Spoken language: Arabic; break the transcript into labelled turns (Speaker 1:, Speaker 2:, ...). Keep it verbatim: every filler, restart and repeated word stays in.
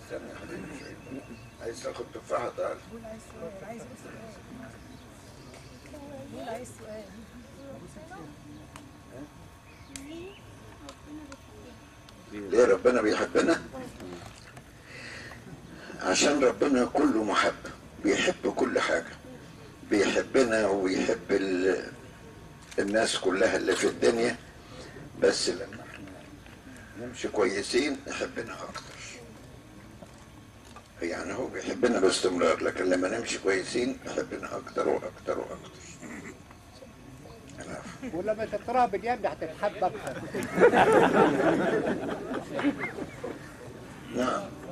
Speaker 1: استنى يا حبيبي شوية. عايز تاخد تفاحة تعال.
Speaker 2: قول عايز سؤال. عايز سؤال. قول عايز سؤال.
Speaker 1: ليه ربنا بيحبنا؟ عشان ربنا كله محبة، بيحب كل حاجة، بيحبنا ويحب ال... الناس كلها اللي في الدنيا، بس لما احنا نمشي كويسين يحبنا اكتر. يعني هو بيحبنا باستمرار، لكن لما نمشي كويسين يحبنا اكتر واكتر واكتر.
Speaker 3: ولما تطرها باليد هتتحب اكتر.
Speaker 1: نعم.